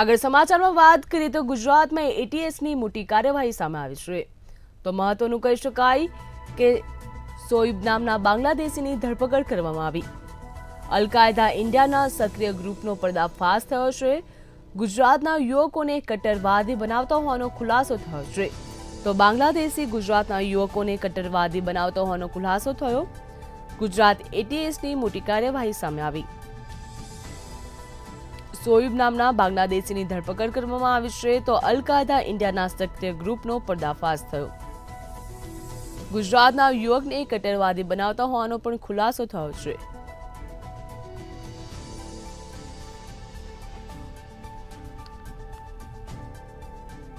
આગળ સમાચારમાં વાત કરીએ તો ગુજરાતમાં એટીએસની મોટી કાર્યવાહી સામે આવી છે। તો મહત્વનું કહી શકાય કે શોઈબ નામના બાંગ્લાદેશીની ધરપકડ કરવામાં આવી। અલ કાયદા ઇન્ડિયાના સક્રિય ગ્રુપનો પર્દાફાશ થયો છે। ગુજરાતના યુવકોને કટ્ટરવાદી બનાવતા હોવાનો ખુલાસો થયો છે। તો બાંગ્લાદેશી ગુજરાતના યુવકોને કટ્ટરવાદી બનાવતો હોવાનો ખુલાસો થયો। ગુજરાત એટીએસની મોટી કાર્યવાહી સામે આવી। શોઈબ નામના બાંગ્લાદેશીની ધરપકડ કરવામાં આવી છે। તો અલ કાયદા ઇન્ડિયાના સક્રિય ગ્રુપનો પર્દાફાશ થયો। ગુજરાતના યુવકને કટ્ટરવાદી બનાવતા હોવાનો પણ ખુલાસો થયો છે।